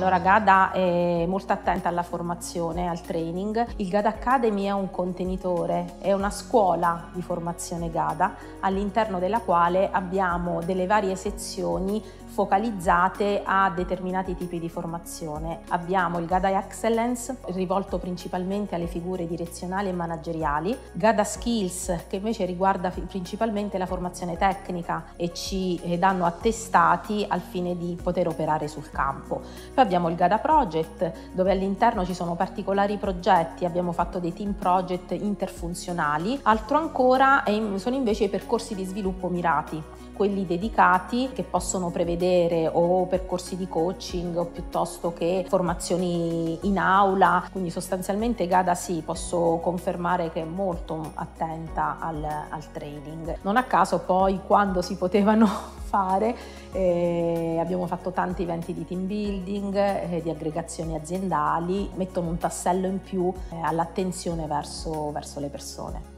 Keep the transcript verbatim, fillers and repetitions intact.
Allora, GADA è molto attenta alla formazione, al training. Il GADA Academy è un contenitore, è una scuola di formazione GADA all'interno della quale abbiamo delle varie sezioni focalizzate a determinati tipi di formazione. Abbiamo il GADA Excellence, rivolto principalmente alle figure direzionali e manageriali, GADA Skills, che invece riguarda principalmente la formazione tecnica e ci danno attestati al fine di poter operare sul campo. Poi abbiamo il GADA Project, dove all'interno ci sono particolari progetti, abbiamo fatto dei team project interfunzionali. Altro ancora sono invece i percorsi di sviluppo mirati, quelli dedicati che possono prevedere o percorsi di coaching o piuttosto che formazioni in aula. Quindi sostanzialmente GADA sì, posso confermare che è molto attenta al, al training. Non a caso poi, quando si potevano fare, eh, abbiamo fatto tanti eventi di team building, eh, di aggregazioni aziendali, mettono un tassello in più eh, all'attenzione verso, verso le persone.